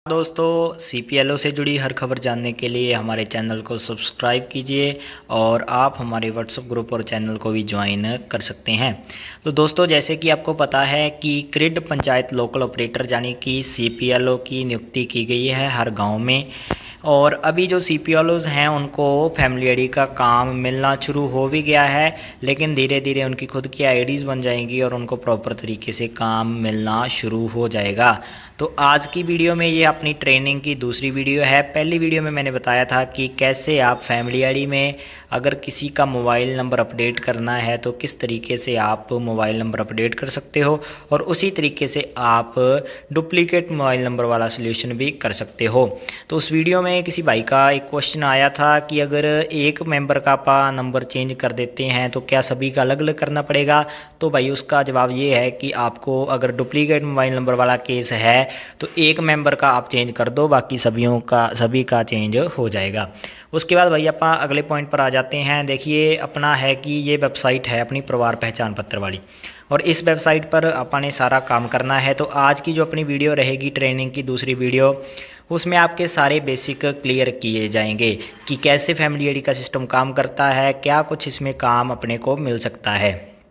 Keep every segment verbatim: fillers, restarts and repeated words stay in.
दोस्तों, सी P L ओ से जुड़ी हर खबर जानने के लिए हमारे चैनल को सब्सक्राइब कीजिए और आप हमारे व्हाट्सएप ग्रुप और चैनल को भी ज्वाइन कर सकते हैं। तो दोस्तों, जैसे कि आपको पता है कि क्रिड पंचायत लोकल ऑपरेटर यानी कि सी पी एल ओ की नियुक्ति की गई है हर गांव में। और अभी जो सी पी एल ओज़ हैं उनको फैमिली आई डी का काम मिलना शुरू हो भी गया है, लेकिन धीरे धीरे उनकी खुद की आई डीज़ बन जाएंगी और उनको प्रॉपर तरीके से काम मिलना शुरू हो जाएगा। तो आज की वीडियो में ये अपनी ट्रेनिंग की दूसरी वीडियो है। पहली वीडियो में मैंने बताया था कि कैसे आप फैमिली आई डी में अगर किसी का मोबाइल नंबर अपडेट करना है तो किस तरीके से आप मोबाइल नंबर अपडेट कर सकते हो, और उसी तरीके से आप डुप्लीकेट मोबाइल नंबर वाला सलूशन भी कर सकते हो। तो उस वीडियो में किसी भाई का एक क्वेश्चन आया था कि अगर एक मेंबर का आप नंबर चेंज कर देते हैं तो क्या सभी का अलग अलग करना पड़ेगा। तो भाई उसका जवाब ये है कि आपको अगर डुप्लीकेट मोबाइल नंबर वाला केस है तो एक मेंबर का आप चेंज कर दो, बाकी सभियों का सभी का चेंज हो जाएगा। उसके बाद भाई आप अगले पॉइंट पर आ जाते हैं। देखिए, अपना है कि ये वेबसाइट है अपनी परिवार पहचान पत्र वाली, और इस वेबसाइट पर अपने सारा काम करना है। तो आज की जो अपनी वीडियो रहेगी ट्रेनिंग की दूसरी वीडियो, उसमें आपके सारे बेसिक क्लियर किए जाएंगे कि कैसे फैमिली आई डी का सिस्टम काम करता है, क्या कुछ इसमें काम अपने को मिल सकता है।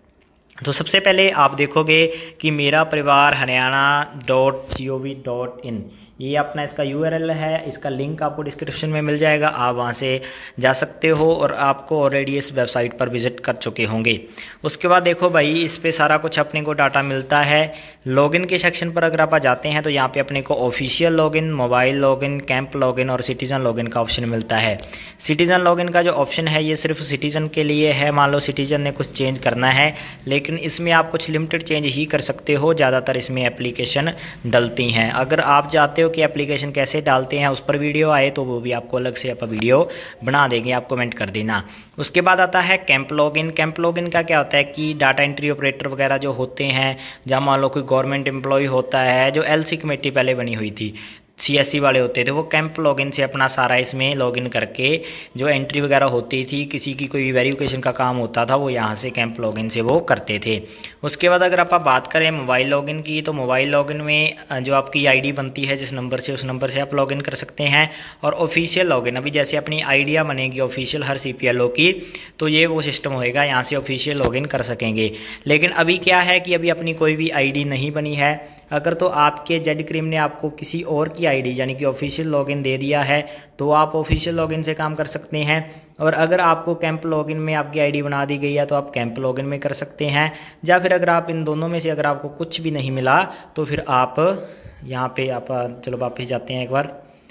तो सबसे पहले आप देखोगे कि मेरा परिवार Haryana dot G O V dot in, ये अपना इसका यू आर एल है। इसका लिंक आपको डिस्क्रिप्शन में मिल जाएगा, आप वहाँ से जा सकते हो और आपको ऑलरेडी इस वेबसाइट पर विज़िट कर चुके होंगे। उसके बाद देखो भाई, इस पे सारा कुछ अपने को डाटा मिलता है। लॉगिन के सेक्शन पर अगर आप जाते हैं तो यहाँ पे अपने को official login, mobile login, camp login और सिटीज़न लॉगिन का ऑप्शन मिलता है। सिटीज़न लॉगिन का जो ऑप्शन है ये सिर्फ सिटीज़न के लिए है। मान लो सिटीज़न ने कुछ चेंज करना है, लेकिन इसमें आप कुछ लिमिटेड चेंज ही कर सकते हो, ज़्यादातर इसमें एप्लीकेशन डलती हैं। अगर आप चाहते हो कि एप्लीकेशन कैसे डालते हैं उस पर वीडियो आए तो वो भी आपको अलग से आप वीडियो बना देंगे, आप कमेंट कर देना। उसके बाद आता है कैंप लॉगिन। कैंप लॉगिन का क्या होता है कि डाटा एंट्री ऑपरेटर वगैरह जो होते हैं, जहाँ मान लो कोई गवर्नमेंट एम्प्लॉय होता है, जो एल सी कमेटी पहले बनी हुई थी, सी एस सी वाले होते थे, वो कैंप लॉगिन से अपना सारा इसमें लॉगिन करके जो एंट्री वगैरह होती थी, किसी की कोई वेरिफिकेशन का काम होता था, वो यहाँ से कैंप लॉगिन से वो करते थे। उसके बाद अगर आप बात करें मोबाइल लॉगिन की, तो मोबाइल लॉगिन में जो आपकी आईडी बनती है जिस नंबर से, उस नंबर से आप लॉगिन कर सकते हैं। और ऑफिशियल लॉगिन, अभी जैसे अपनी आइडिया बनेगी ऑफिशियल हर सी पी एल ओ की, तो ये वो सिस्टम होएगा, यहाँ से ऑफिशियल लॉगिन कर सकेंगे। लेकिन अभी क्या है कि अभी अपनी कोई भी आईडी नहीं बनी है। अगर तो आपके जेड क्रीम ने आपको किसी और की आईडी यानी कि ऑफिशियल लॉगिन दे दिया है तो आप ऑफिशियल लॉगिन से काम कर सकते हैं। और अगर आपको कैंप लॉगिन में आपकी आईडी बना दी गई है तो आप कैंप लॉगिन में कर सकते हैं। या फिर अगर आप इन दोनों में से अगर आपको कुछ भी नहीं मिला तो फिर आप यहाँ पे आप चलो वापस जाते हैं एक बार,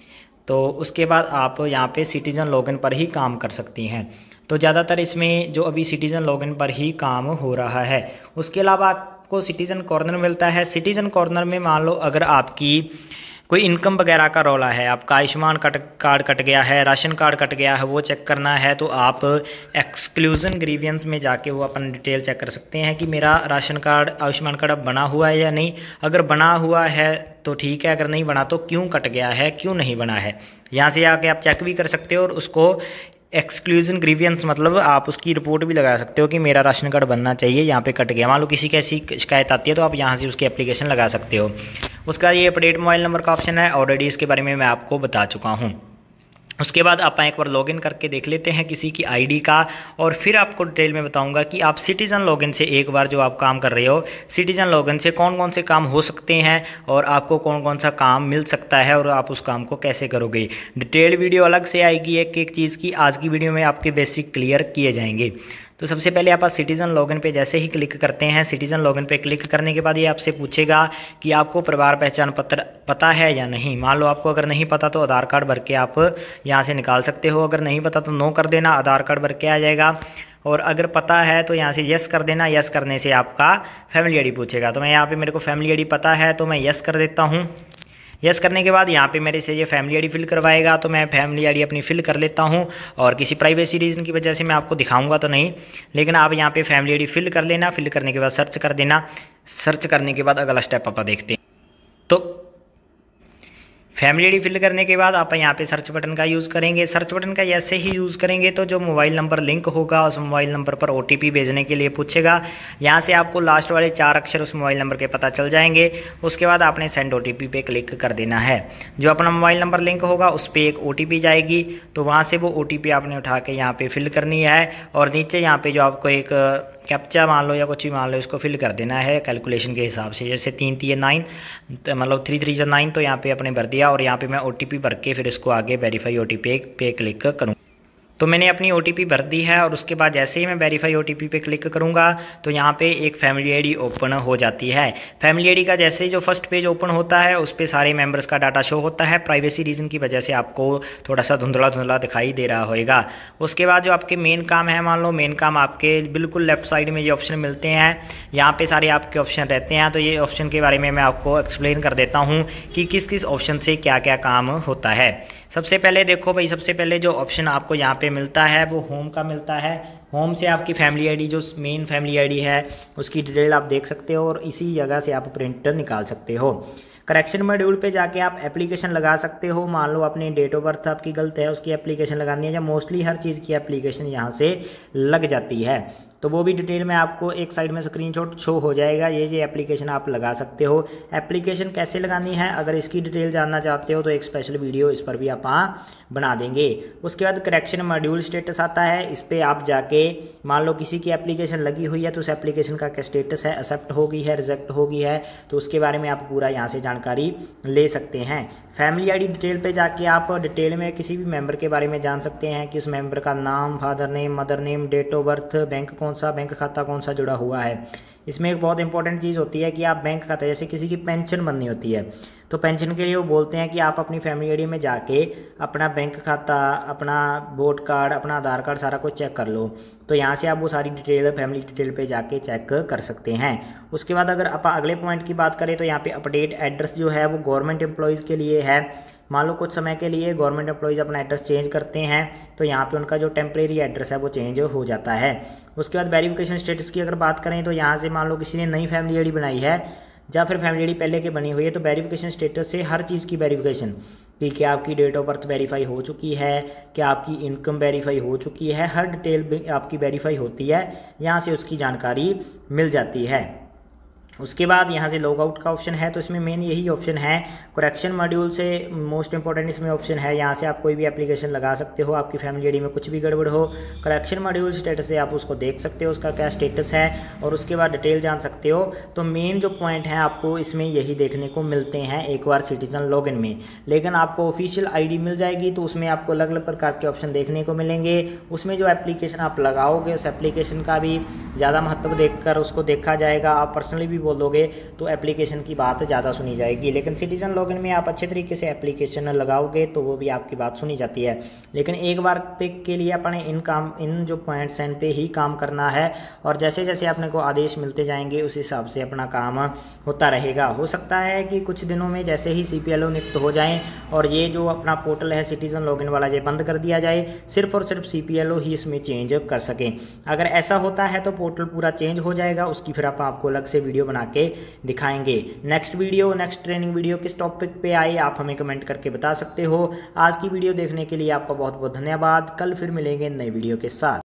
तो उसके बाद आप यहाँ पे सिटीज़न लॉगिन पर ही काम कर सकती हैं। तो ज़्यादातर इसमें जो अभी सिटीज़न लॉगिन पर ही काम हो रहा है। उसके अलावा आपको सिटीज़न कॉर्नर मिलता है। सिटीज़न कॉर्नर में मान लो अगर आपकी कोई इनकम वगैरह का रौला है, आपका आयुष्मान कट कार्ड कट गया है, राशन कार्ड कट गया है, वो चेक करना है, तो आप एक्सक्लूजन ग्रीवियंस में जाके वो अपन डिटेल चेक कर सकते हैं कि मेरा राशन कार्ड, आयुष्मान कार्ड अब बना हुआ है या नहीं। अगर बना हुआ है तो ठीक है, अगर नहीं बना तो क्यों कट गया है, क्यों नहीं बना है, यहाँ से आके आप चेक भी कर सकते हो। और उसको एक्सक्लूजन ग्रीवियंस मतलब आप उसकी रिपोर्ट भी लगा सकते हो कि मेरा राशन कार्ड बनना चाहिए, यहाँ पे कट गया। मान लो किसी की ऐसी शिकायत आती है तो आप यहाँ से उसकी एप्लीकेशन लगा सकते हो। उसका ये अपडेट मोबाइल नंबर का ऑप्शन है, ऑलरेडी इसके बारे में मैं आपको बता चुका हूँ। उसके बाद आप एक बार लॉगिन करके देख लेते हैं किसी की आईडी का, और फिर आपको डिटेल में बताऊंगा कि आप सिटीज़न लॉगिन से एक बार जो आप काम कर रहे हो, सिटीज़न लॉगिन से कौन कौन से काम हो सकते हैं और आपको कौन कौन सा काम मिल सकता है और आप उस काम को कैसे करोगे। डिटेल वीडियो अलग से आएगी एक एक चीज़ की, आज की वीडियो में आपके बेसिक क्लियर किए जाएंगे। तो सबसे पहले आप सिटीज़न लॉगिन पे जैसे ही क्लिक करते हैं, सिटीज़न लॉगिन पे क्लिक करने के बाद ये आपसे पूछेगा कि आपको परिवार पहचान पत्र पता है या नहीं। मान लो आपको अगर नहीं पता तो आधार कार्ड भर के आप यहाँ से निकाल सकते हो। अगर नहीं पता तो नो कर देना, आधार कार्ड भर के आ जाएगा। और अगर पता है तो यहाँ से यस कर देना। यस करने से आपका फैमिली आई डी पूछेगा, तो मैं यहाँ पर मेरे को फैमिली आई डी पता है तो मैं यस कर देता हूँ। यस करने के बाद यहाँ पे मेरे से ये फैमिली आईडी फिल करवाएगा, तो मैं फैमिली आईडी अपनी फिल कर लेता हूँ। और किसी प्राइवेसी रीज़न की वजह से मैं आपको दिखाऊंगा तो नहीं, लेकिन आप यहाँ पे फैमिली आईडी फिल कर लेना। फिल करने के बाद सर्च कर देना। सर्च करने के बाद अगला स्टेप आप देखते हैं। तो फैमिली आईडी फिल करने के बाद आप यहाँ पे सर्च बटन का यूज़ करेंगे। सर्च बटन का ऐसे ही यूज़ करेंगे तो जो मोबाइल नंबर लिंक होगा उस मोबाइल नंबर पर ओटीपी भेजने के लिए पूछेगा। यहाँ से आपको लास्ट वाले चार अक्षर उस मोबाइल नंबर के पता चल जाएंगे। उसके बाद आपने सेंड ओटीपी पे क्लिक कर देना है। जो अपना मोबाइल नंबर लिंक होगा उस पर एक ओटीपी जाएगी, तो वहाँ से वो ओटीपी आपने उठा के यहाँ पे फिल करनी है और नीचे यहाँ पे जो आपको एक कैप्चा मान लो या कुछ भी मान लो, इसको फिल कर देना है कैलकुलेशन के हिसाब से। जैसे तीन तीन नाइन तो मतलब थ्री थ्री जो नाइन, तो यहाँ पे अपने भर दिया और यहाँ पे मैं ओटीपी भर के फिर इसको आगे वेरीफाई ओटीपी पे क्लिक करूँ। तो मैंने अपनी ओटीपी भर दी है और उसके बाद जैसे ही मैं वेरीफाई ओटीपी पे क्लिक करूँगा तो यहाँ पे एक फैमिली आईडी ओपन हो जाती है। फैमिली आईडी का जैसे ही जो फर्स्ट पेज ओपन होता है उस पर सारे मेंबर्स का डाटा शो होता है। प्राइवेसी रीज़न की वजह से आपको थोड़ा सा धुंधला धुंधला दिखाई दे रहा होगा। उसके बाद जो आपके मेन काम है, मान लो मेन काम आपके बिल्कुल लेफ्ट साइड में ये ऑप्शन मिलते हैं। यहाँ पर सारे आपके ऑप्शन रहते हैं। तो ये ऑप्शन के बारे में मैं आपको एक्सप्लेन कर देता हूँ कि किस किस ऑप्शन से क्या क्या काम होता है। सबसे पहले देखो भाई, सबसे पहले जो ऑप्शन आपको यहाँ पे मिलता है वो होम का मिलता है। होम से आपकी फैमिली आईडी जो मेन फैमिली आईडी है उसकी डिटेल आप देख सकते हो और इसी जगह से आप प्रिंट निकाल सकते हो। करेक्शन मॉड्यूल पे जाके आप एप्लीकेशन लगा सकते हो। मान लो अपनी डेट ऑफ बर्थ आपकी गलत है, उसकी एप्लीकेशन लगानी है, या मोस्टली हर चीज़ की एप्लीकेशन यहाँ से लग जाती है। तो वो भी डिटेल में आपको एक साइड में स्क्रीनशॉट शो हो जाएगा। ये ये एप्लीकेशन आप लगा सकते हो। एप्लीकेशन कैसे लगानी है अगर इसकी डिटेल जानना चाहते हो तो एक स्पेशल वीडियो इस पर भी आप बना देंगे। उसके बाद करेक्शन मॉड्यूल स्टेटस आता है। इस पर आप जाके मान लो किसी की एप्लीकेशन लगी हुई है तो उस एप्लीकेशन का क्या स्टेटस है, एक्सेप्ट हो गई है, रिजेक्ट हो गई है, तो उसके बारे में आप पूरा यहाँ से जानकारी ले सकते हैं। फैमिली आईडी डिटेल पे जाके आप डिटेल में किसी भी मेंबर के बारे में जान सकते हैं कि उस मेंबर का नाम, father name, mother name, date of birth, bank कौन सा, बैंक खाता कौन सा जुड़ा हुआ है। इसमें एक बहुत इंपॉर्टेंट चीज़ होती है कि आप बैंक खाता, जैसे किसी की पेंशन बननी होती है तो पेंशन के लिए वो बोलते हैं कि आप अपनी फैमिली आईडी में जाके अपना बैंक खाता, अपना वोट कार्ड, अपना आधार कार्ड सारा कुछ चेक कर लो। तो यहाँ से आप वो सारी डिटेल फैमिली डिटेल पे जाके चेक कर सकते हैं। उसके बाद अगर आप अगले पॉइंट की बात करें तो यहाँ पे अपडेट एड्रेस जो है वो गवर्नमेंट एम्प्लॉयज़ के लिए है। मान लो कुछ समय के लिए गवर्नमेंट एम्प्लॉयज़ अपना एड्रेस चेंज करते हैं तो यहाँ पे उनका जो टेम्परेरी एड्रेस है वो चेंज हो जाता है। उसके बाद वेरिफिकेशन स्टेटस की अगर बात करें तो यहाँ से मान लो किसी ने नई फैमिली आईडी बनाई है या फिर फैमिली आईडी पहले की बनी हुई है तो वेरिफिकेशन स्टेटस से हर चीज़ की वेरिफिकेशन कि क्या आपकी डेट ऑफ बर्थ वेरीफाई हो चुकी है, क्या आपकी इनकम वेरीफाई हो चुकी है, हर डिटेल आपकी वेरीफाई होती है। यहाँ से उसकी जानकारी मिल जाती है। उसके बाद यहाँ से लॉग आउट का ऑप्शन है। तो इसमें मेन यही ऑप्शन है। करेक्शन मॉड्यूल से मोस्ट इंपॉर्टेंट इसमें ऑप्शन है, यहाँ से आप कोई भी एप्लीकेशन लगा सकते हो। आपकी फैमिली आईडी में कुछ भी गड़बड़ हो, करेक्शन मॉड्यूल स्टेटस से आप उसको देख सकते हो, उसका क्या स्टेटस है, और उसके बाद डिटेल जान सकते हो। तो मेन जो पॉइंट है आपको इसमें यही देखने को मिलते हैं एक बार सिटीजन लॉगिन में। लेकिन आपको ऑफिशियल आई मिल जाएगी तो उसमें आपको अलग अलग प्रकार के ऑप्शन देखने को मिलेंगे। उसमें जो एप्लीकेशन आप लगाओगे उस एप्लीकेशन का भी ज़्यादा महत्व देखकर उसको देखा जाएगा। आप पर्सनली भी बोलोगे तो एप्लीकेशन की बात ज़्यादा सुनी जाएगी। लेकिन सिटीजन लॉगिन में आप अच्छे तरीके से एप्लीकेशन लगाओगे तो वो भी आपकी बात सुनी जाती है। लेकिन एक बार पिक के लिए अपने इन काम इन जो पॉइंट्स हैं पे ही काम करना है, और जैसे जैसे अपने को आदेश मिलते जाएंगे उस हिसाब से अपना काम होता रहेगा। हो सकता है कि कुछ दिनों में जैसे ही सी पी एल ओ नियुक्त हो जाएँ और ये जो अपना पोर्टल है सिटीजन लॉगिन वाला ये बंद कर दिया जाए, सिर्फ और सिर्फ सी पी एल ओ ही इसमें चेंज कर सकें। अगर ऐसा होता है तो पोर्टल पूरा चेंज हो जाएगा। उसकी फिर आप आपको अलग से वीडियो बना के दिखाएंगे। Next video next training video किस टॉपिक पे आए आप हमें कमेंट करके बता सकते हो। आज की वीडियो देखने के लिए आपका बहुत बहुत धन्यवाद। कल फिर मिलेंगे नई वीडियो के साथ।